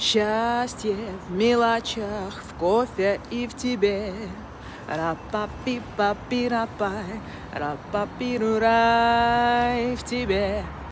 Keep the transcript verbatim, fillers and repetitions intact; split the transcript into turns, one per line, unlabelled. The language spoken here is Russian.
Счастье в мелочах, в кофе и в тебе. Ра-па-пи-па-пи-ра-пай, ра-па-пи-ру-рай в тебе.